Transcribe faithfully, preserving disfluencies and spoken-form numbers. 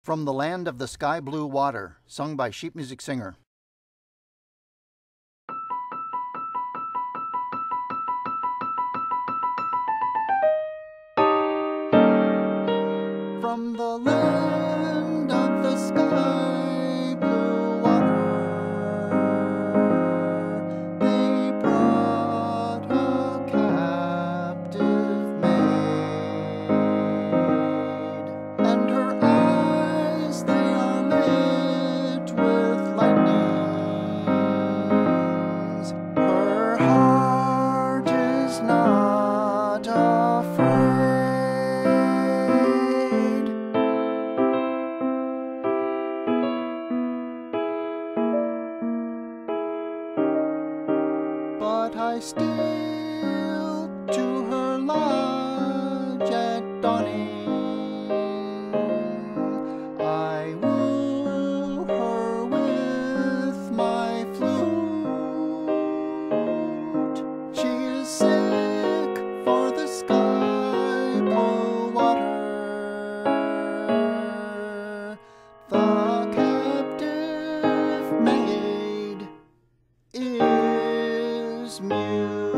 From the Land of the Sky Blue Water, sung by sheet music singer. From the land of the sky blue water, they brought a captive maid, and her eyes they are lit with lightnings. Her heart is not afraid. But I steal to her lodge at dawning. I woo her with my flute. She is sick for the sky blue water. The captive maid is mute.